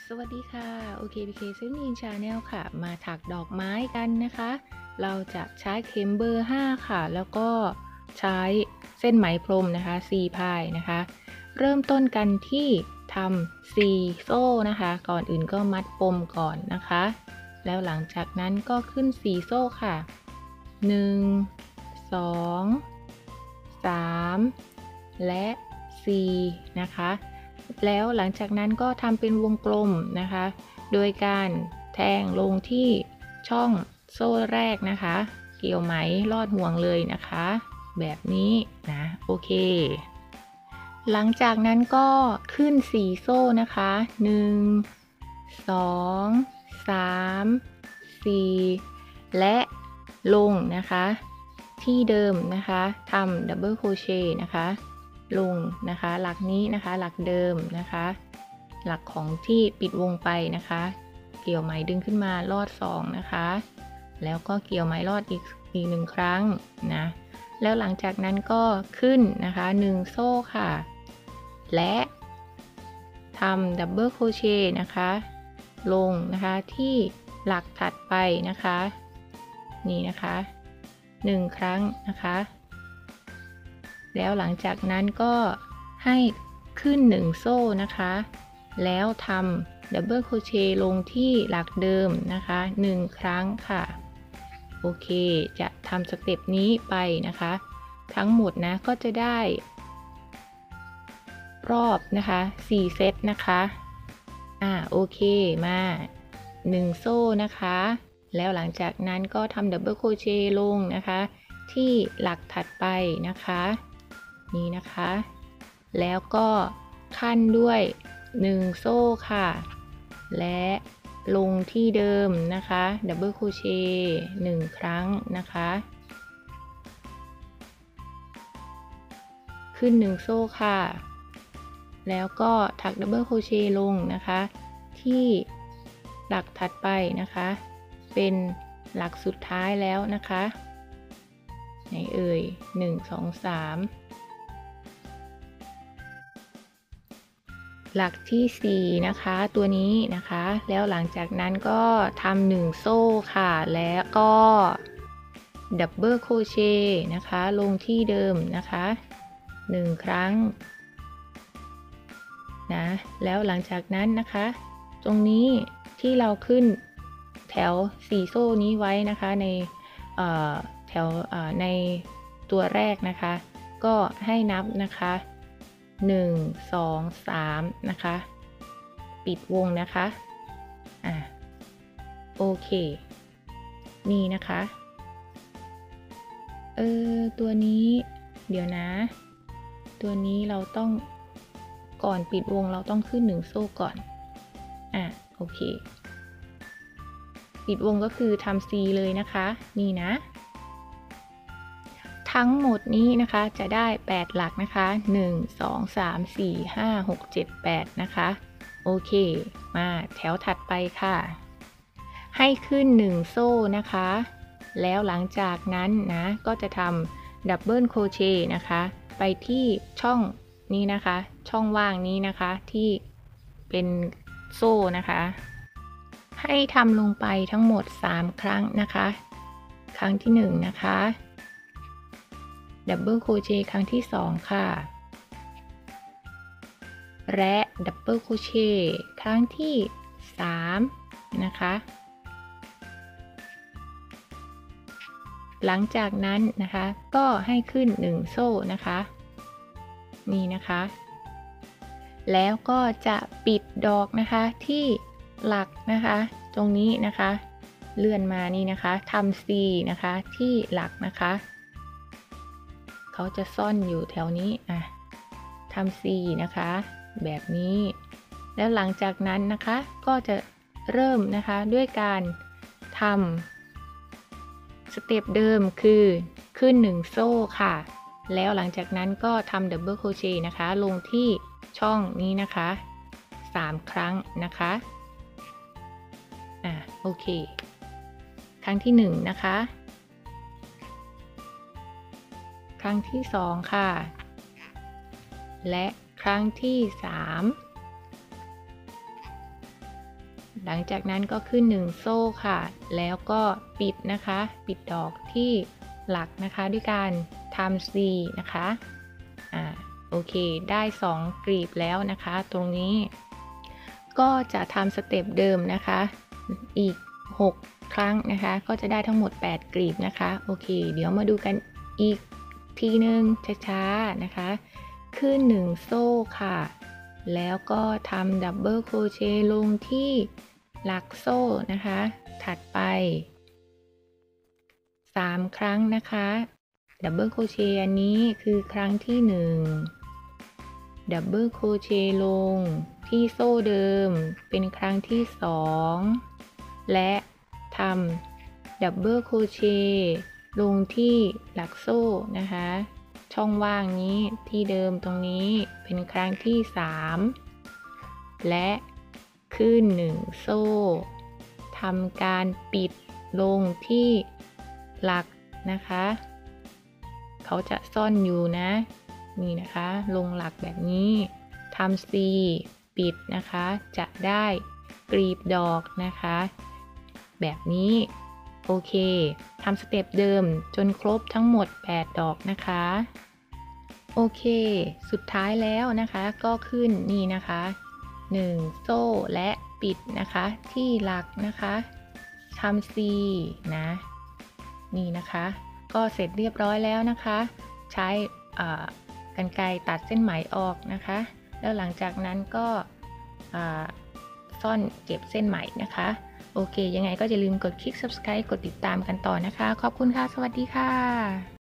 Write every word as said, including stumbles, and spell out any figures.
สวัสดีค่ะ โอเค พี เค เซเว่นทีน Channel ค่ะ มาถักดอกไม้กันนะคะ เราจะใช้เข็มเบอร์ ห้า ค่ะ แล้วก็ใช้เส้นไหมพรมนะคะ สี่ พายนะคะ เริ่มต้นกันที่ทำ สี่ โซ่นะคะ ก่อนอื่นก็มัดปมก่อนนะคะ แล้วหลังจากนั้นก็ขึ้น สี่ โซ่ค่ะ หนึ่ง สอง สาม และ สี่ นะคะ แล้วหลังจากนั้นก็ทำเป็นวงกลมนะคะ โดยการแทงลงที่ช่องโซ่แรกนะคะ เกี่ยวไหมลอดห่วงเลยนะคะ แบบนี้นะ โอเค หลังจากนั้นก็ขึ้น สี่ โซ่นะคะ หนึ่ง สอง สาม สี่ และลงนะคะที่เดิมนะคะทำดับเบิลโครเชต์นะคะลงนะคะหลักนี้นะคะหลักเดิมนะคะหลักของที่ปิดวงไปนะคะเกี่ยวไหมดึงขึ้นมาลอดสองนะคะแล้วก็เกี่ยวไหมลอดอีกอีกหนึ่งครั้งนะแล้วหลังจากนั้นก็ขึ้นนะคะหนึ่งโซ่ค่ะและทำดับเบิลโครเชต์นะคะลงนะคะที่หลักถัดไปนะคะนี่นะคะหนึ่งครั้งนะคะแล้วหลังจากนั้นก็ให้ขึ้นหนึ่งโซ่นะคะแล้วทำดับเบิลโครเชต์ลงที่หลักเดิมนะคะหนึ่งครั้งค่ะโอเคจะทำสเต็ปนี้ไปนะคะทั้งหมดนะก็จะได้รอบนะคะสี่เซตนะคะอ่าโอเคมาหนึ่งโซ่นะคะแล้วหลังจากนั้นก็ทำดับเบิลโครเชต์ลงนะคะที่หลักถัดไปนะคะนี่นะคะแล้วก็ขั้นด้วยหนึ่งโซ่ค่ะและลงที่เดิมนะคะดับเบิลโครเชต์หนึ่งครั้งนะคะขึ้นหนึ่งโซ่ค่ะแล้วก็ถักดับเบิลโครเชต์ลงนะคะที่หลักถัดไปนะคะเป็นหลักสุดท้ายแล้วนะคะไหนเอ่ยหนึ่ง สอง สามหลักที่สี่นะคะตัวนี้นะคะแล้วหลังจากนั้นก็ทำหนึ่งโซ่ค่ะแล้วก็ดับเบิลโครเชต์นะคะลงที่เดิมนะคะหนึ่งครั้งนะแล้วหลังจากนั้นนะคะตรงนี้ที่เราขึ้นแถวสี่โซ่นี้ไว้นะคะในแถวในตัวแรกนะคะก็ให้นับนะคะหนึ่ง สอง สามนะคะปิดวงนะคะอ่ะโอเคนี่นะคะเออตัวนี้เดี๋ยวนะตัวนี้เราต้องก่อนปิดวงเราต้องขึ้นหนึ่งโซ่ก่อนอ่ะโอเคปิดวงก็คือทำ C เลยนะคะนี่นะทั้งหมดนี้นะคะจะได้แปดหลักนะคะหนึ่ง สอง สาม สี่ ห้า หก เจ็ด แปดนะคะโอเคมาแถวถัดไปค่ะให้ขึ้นหนึ่งโซ่นะคะแล้วหลังจากนั้นนะก็จะทำดับเบิลโครเชต์นะคะไปที่ช่องนี้นะคะช่องว่างนี้นะคะที่เป็นโซ่นะคะให้ทำลงไปทั้งหมดสามครั้งนะคะครั้งที่หนึ่งนะคะดับเบิลโครเชต์ครั้งที่สองค่ะและดับเบิลโครเชต์ครั้งที่สามนะคะหลังจากนั้นนะคะก็ให้ขึ้นหนึ่งโซ่นะคะนี่นะคะแล้วก็จะปิดดอกนะคะที่หลักนะคะตรงนี้นะคะเลื่อนมานี่นะคะทำ C นะคะที่หลักนะคะเขาจะซ่อนอยู่แถวนี้อ่ะทำ C นะคะแบบนี้แล้วหลังจากนั้นนะคะก็จะเริ่มนะคะด้วยการทำสเต็ปเดิมคือขึ้นหนึ่งโซ่ค่ะแล้วหลังจากนั้นก็ทำดับเบิลโครเชต์นะคะลงที่ช่องนี้นะคะสามครั้งนะคะอ่ะโอเคครั้งที่หนึ่งนะคะครั้งที่สองค่ะและครั้งที่สามหลังจากนั้นก็ขึ้นหนึ่งโซ่ค่ะแล้วก็ปิดนะคะปิดดอกที่หลักนะคะด้วยการทำ C นะคะอ่าโอเคได้สองกลีบแล้วนะคะตรงนี้ก็จะทำสเต็ปเดิมนะคะอีกหกครั้งนะคะก็จะได้ทั้งหมดแปดกลีบนะคะโอเคเดี๋ยวมาดูกันอีกทีนึงช้าๆนะคะขึ้นหนึ่งโซ่ค่ะแล้วก็ทำดับเบิลโครเชต์ลงที่หลักโซ่นะคะถัดไปสามครั้งนะคะดับเบิลโครเชต์อันนี้คือครั้งที่หนึ่งดับเบิลโครเชต์ลงที่โซ่เดิมเป็นครั้งที่สองและทำดับเบิลโครเชต์ลงที่หลักโซ่นะคะช่องว่างนี้ที่เดิมตรงนี้เป็นครั้งที่สามและขึ้นหนึ่งโซ่ทำการปิดลงที่หลักนะคะเขาจะซ่อนอยู่นะนี่นะคะลงหลักแบบนี้ทำ C ปิดนะคะจะได้กลีบดอกนะคะแบบนี้โอเคทำสเต็ปเดิมจนครบทั้งหมดแปดดอกนะคะโอเคสุดท้ายแล้วนะคะก็ขึ้นนี่นะคะหนึ่งโซ่และปิดนะคะที่หลักนะคะทำ C นะนี่นะคะก็เสร็จเรียบร้อยแล้วนะคะใช้กรรไกรตัดเส้นไหมออกนะคะแล้วหลังจากนั้นก็ซ่อนเก็บเส้นไหมนะคะโอเคยังไงก็อย่าลืมกดคลิก ซับสไครบ์ กดติดตามกันต่อนะคะขอบคุณค่ะสวัสดีค่ะ